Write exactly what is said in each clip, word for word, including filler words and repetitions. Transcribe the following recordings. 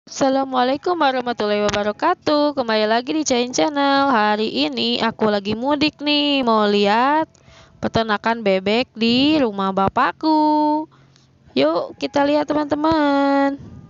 Assalamualaikum warahmatullahi wabarakatuh. Kembali lagi di Cain Channel. Hari ini aku lagi mudik nih, mau lihat peternakan bebek di rumah bapakku. Yuk kita lihat teman-teman.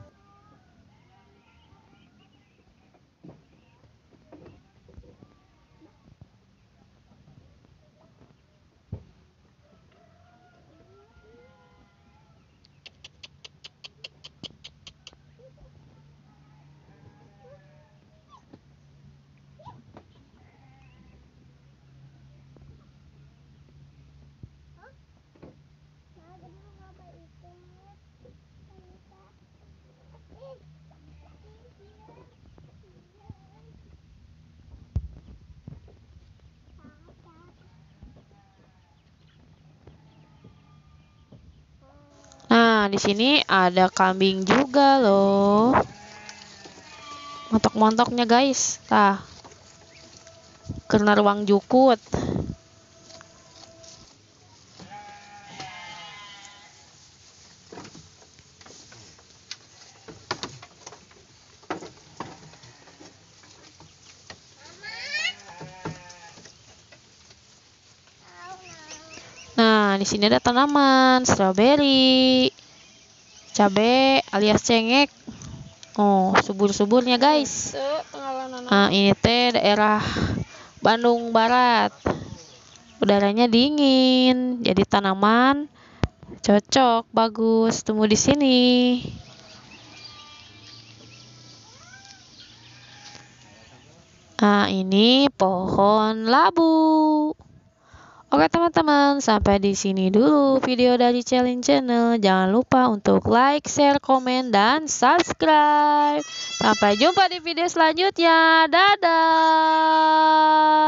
Nah, di sini ada kambing juga loh. Montok-montoknya guys. Tah. Karena ruang jukut. Nah, di sini ada tanaman stroberi, cabe alias cengek. Oh, subur-suburnya guys. Nah, ini teh daerah Bandung Barat. Udaranya dingin, jadi tanaman cocok, bagus tumbuh di sini. Nah, ini pohon labu. Oke teman-teman, sampai di sini dulu video dari Cain Channel. Jangan lupa untuk like, share, komen, dan subscribe. Sampai jumpa di video selanjutnya. Dadah.